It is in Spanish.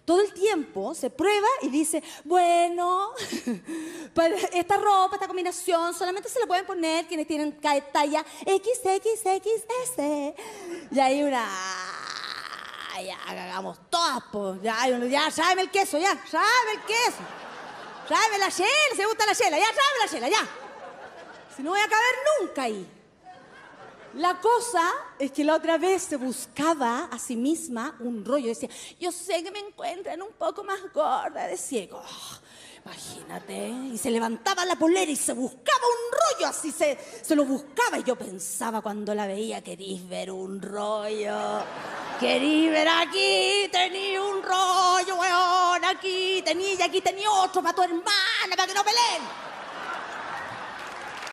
Todo el tiempo se prueba y dice, bueno, esta ropa, esta combinación, solamente se la pueden poner quienes tienen talla XXXS. Y hay una... Ya, hagamos todas, pues. Ya, tráeme el queso, ya, tráeme el queso. Tráeme la chela, si me gusta la chela, ya, tráeme la chela, ya. Si no voy a caber nunca ahí. La cosa es que la otra vez se buscaba a sí misma un rollo. Decía, yo sé que me encuentran un poco más gorda, decía. Oh, imagínate. Y se levantaba la polera y se buscaba un rollo, así se lo buscaba. Y yo pensaba cuando la veía, querís ver un rollo. Querís ver aquí, tení un rollo, weón, aquí tení y aquí tení otro para tu hermana, para que no peleen.